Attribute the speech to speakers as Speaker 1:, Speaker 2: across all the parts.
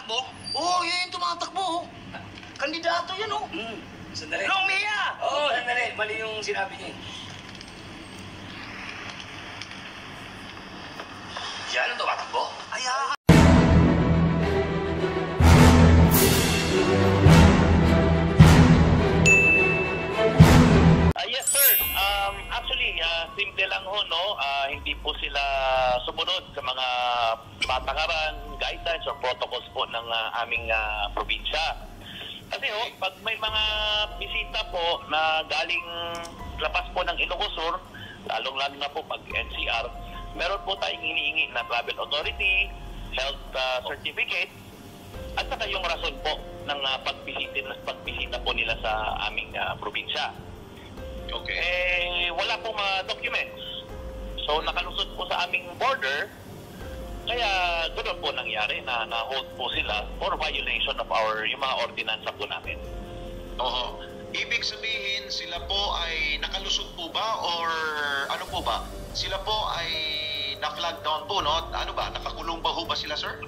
Speaker 1: tumatakbo?
Speaker 2: Oo, yan yung tumatakbo. Oh. Kandidato yan, oh.
Speaker 1: Sandali.
Speaker 2: Long Mia!
Speaker 1: Oo, sandali. Mali yung sinabi niya. Yan ang tumatakbo?
Speaker 2: Ay,
Speaker 3: Yes, sir. Actually, simple lang ho, no? Hindi po sila sumunod sa mga patakaran, guidelines or protocols po ng aming probinsya. Kasi ho, pag may mga bisita po na galing labas po ng Ilocos Sur, lalong-lalo na po pag NCR, meron po tayong hinihingi na travel authority, health certificate, at saka yung rason po ng pagbisita po nila sa aming probinsya.
Speaker 1: Okay.
Speaker 3: Wala pong documents. So nakalusot po sa aming border, kaya ganoon po nangyari na na-hold po sila for violation of yung mga ordinansa po namin.
Speaker 4: Oo. Ibig sabihin, sila po ay nakalusot po ba or ano po ba? Sila po ay na-flag down po, no? Ano ba? Nakakulong ba ho ba sila, sir?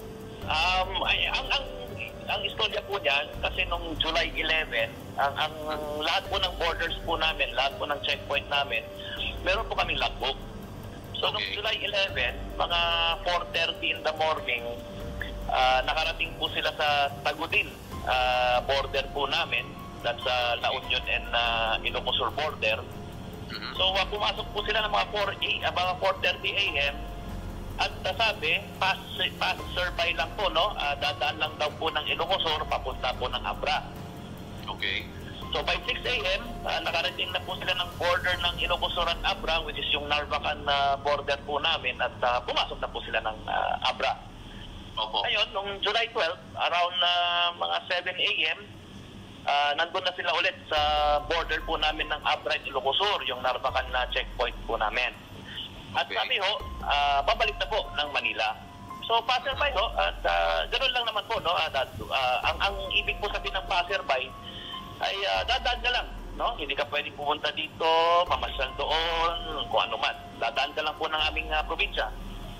Speaker 3: Ang istorya po niyan, kasi nung July 11, ang lahat po ng borders po namin, lahat po ng checkpoint namin, meron po kaming logbook. So nung July 11, mga 4:30 in the morning, nakarating po sila sa Tagudin border po namin, that's La Union and Ilocos Sur border. So pumasok po sila ng mga 4:30 a.m. At sabi, pass survey lang po, no? Dadaan lang daw po ng Ilocos Sur, papunta po ng Abra.
Speaker 4: Okay.
Speaker 3: So by 6 a.m., nakarating na po sila ng border ng Ilocos Sur at Abra, which is yung Narvacan border po namin, at pumasok na po sila ng Abra.
Speaker 4: Opo.
Speaker 3: Ngayon, nung July 12, around mga 7 a.m., nandun na sila ulit sa border po namin ng Abra at Ilocos Sur, yung Narvacan checkpoint po namin. At sabi ho, babalik na po ng Manila. So passerby ho, at ganoon lang naman po, no? Ang ibig po sabihin ng passerby ay dadaan ka lang, no? Hindi ka pwedeng pumunta dito, mamasyal doon, kung ano man. Dadaan ka lang po ng aming probinsya.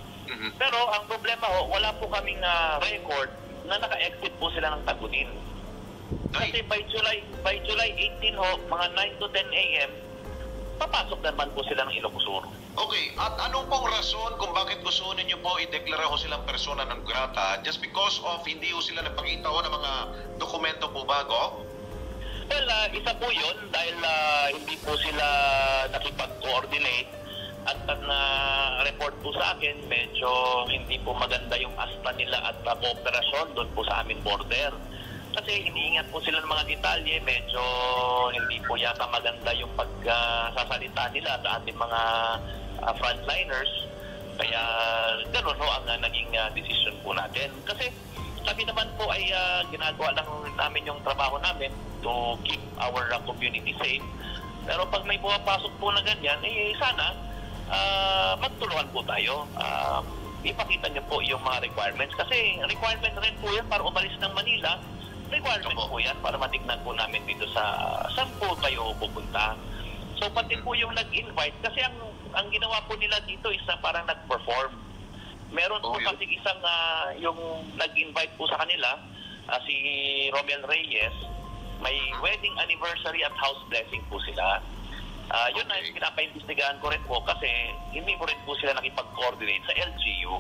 Speaker 3: Pero ang problema ho, wala po kaming record na naka-exit po sila ng Tagudin. Kasi by July 18 ho, mga 9 to 10 a.m., papasok naman po sila ng Ilocos Sur.
Speaker 4: Okay, at anong pong rason kung bakit gusto ninyo po i-deklara ho silang persona non grata? Just because of hindi ho sila nagpakita ho ng mga dokumento po bago?
Speaker 3: Well, isa po yun dahil hindi po sila nakipag-coordinate at na-report po sa akin, medyo hindi po maganda yung asta nila at kooperasyon doon po sa aming border. Kasi iniingat po sila ng mga detalye, medyo hindi po yata maganda yung pagsasalita nila sa ating mga frontliners. Kaya gano'n ho ang naging decision po natin. Kasi kami naman po ay ginagawa lang namin yung trabaho namin to keep our community safe. Pero pag may pumapasok po na ganyan, sana magtulungan po tayo. Ipakita niyo po yung mga requirements. Kasi requirement rin po yan para umalis ng Manila. Requirement po yan para matignan po namin dito sa saan po kayo pupunta. So pati po yung nag-invite, kasi ang ginawa po nila dito is parang nag-perform. Meron po kasi isang yung nag-invite po sa kanila, si Romel Reyes, may wedding anniversary at house blessing po sila. Yun na yung pinapa-investigahan ko rin po kasi hindi po rin po sila nakipag-coordinate sa LGU.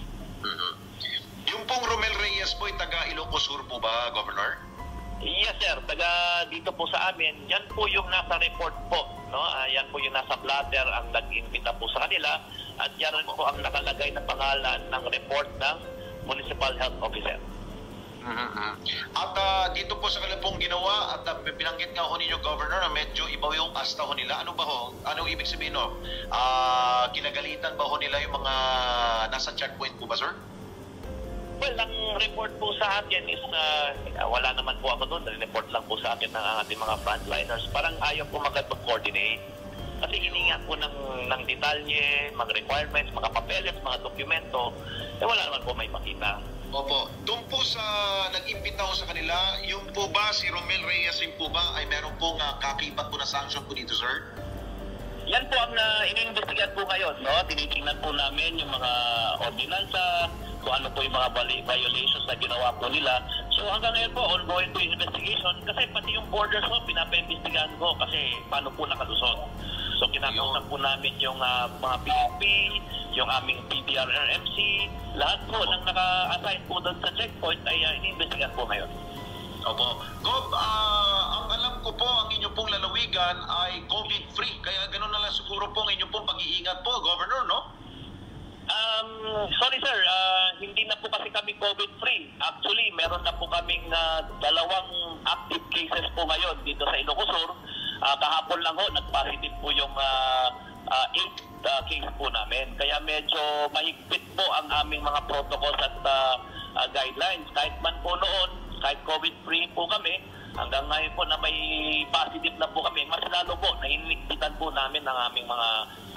Speaker 4: Yung pong Romel Reyes po ay taga Ilocos Sur po ba, Governor?
Speaker 3: Yes, sir. Taga dito po sa amin. Yan po yung nasa report po, no? Yan po yung nasa blatter ang nag-invita po sa kanila at yan rin po ang nakalagay na pangalan ng report ng Municipal Health Officer.
Speaker 4: At dito po sa kanila pong ginawa at binanggit nga ho ninyo, Governor, na medyo iba yung asta ho nila. Ano ba ho? Anong ibig sabihin ho? Kinagalitan ba ho nila yung mga nasa checkpoint po ba, sir?
Speaker 3: Well, ang report po sa akin is wala naman po ako doon. Report lang po sa akin ng ating mga frontliners. Parang ayaw po mag-coordinate. Kasi hininga po ng detalye, mga requirements, mga papeles, mga dokumento. Wala naman po may makita.
Speaker 4: Opo. Doon po sa nag-impita ko sa kanila, yung po ba, si Romel Reyes yung po ba, ay meron pong kakibat po na sanction po dito, sir?
Speaker 3: Yan po ang iniimbestigahan po ngayon, no? Tinitingnan po namin yung mga ordinansa, kung ano po yung mga violations na ginawa po nila. So hanggang ngayon po, ongoing po yung investigation kasi pati yung borders po, pinapa-investigahan ko kasi paano po nakalusot. So kinakausap po namin yung mga PNP, yung aming PDRRMC, lahat po ng naka-assign po doon sa checkpoint ay iniimbestigahan po ngayon.
Speaker 4: Opo. Gob, ang alam ko po, ang inyo pong lalawigan ay COVID-free. Kaya gano'n na lang siguro po ang inyo pong pag-iingat po, Governor, no?
Speaker 3: Sorry sir, hindi na po kasi kami COVID-free. Actually, meron na po kaming dalawang active cases po ngayon dito sa Ilocos Sur. Kahapon lang ho, nag-positive po yung 8th case po namin. Kaya medyo mahigpit po ang aming mga protocols at guidelines. Kahit man po noon, kahit COVID-free po kami, hanggang ngayon po na may positive na po kami, mas lalo po, nahinigpitan po namin ang aming mga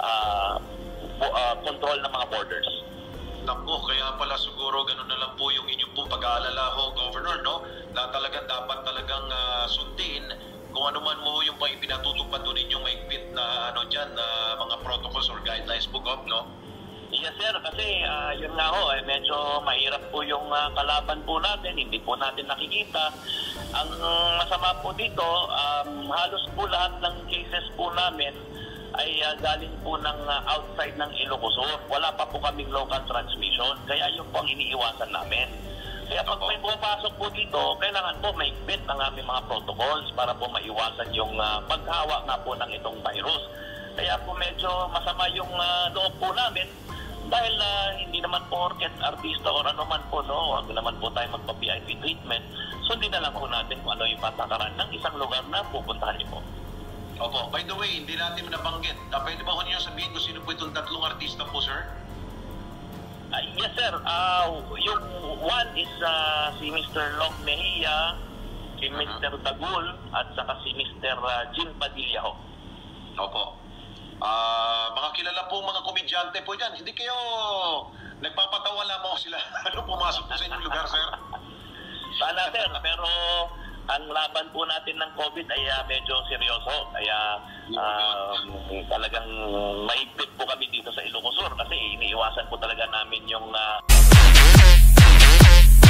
Speaker 3: control ng mga borders.
Speaker 4: Naku, kaya pala siguro ganun na lang po yung inyong pong pag-aalala ho, Governor, no? Na talagang dapat talagang sundin kung ano man mo yung pinatutupad doon ninyong mahigpit na dyan, na mga protocols or guidelines po, Gov, no?
Speaker 3: Yes sir, kasi yun nga ho, medyo mahirap po yung kalaban po natin, hindi po natin nakikita. Ang masama po dito, halos po lahat ng cases po namin ay galing po ng outside ng Ilocos Sur. Wala pa po kaming local transmission, kaya yun po ang iniiwasan namin. Kaya pag may pumapasok po dito, kailangan po mahigpit ang aming mga protocols para po maiwasan yung paghawa nga po ng itong virus. Kaya po medyo masama yung loob po namin dahil hindi naman po orket artista or ano man po, no, wag naman po tayo magpa-VIP treatment. So hindi na lang po natin kung ano yung patakaran ng isang lugar na pupuntahan niyo po.
Speaker 4: Opo. By the way, hindi natin nabanggit. Pwede ba ko niyo sabihin kung sino po itong tatlong artista po, sir?
Speaker 3: Yes sir, yung one is si Mr. Long Mejia, si Mr. Dagul, at saka si Mr. Jim Padilla ho.
Speaker 4: Opo. Mga kilala po mga komedyante po dyan. Hindi kayo nagpapatawa lamang sila. Ano pumasok po sa inyong lugar, sir?
Speaker 3: Sana sir, pero ang laban po natin ng COVID ay medyo seryoso. Kaya talagang mahigpit po kami dito sa Ilocos Sur kasi iniiwasan po talaga namin yung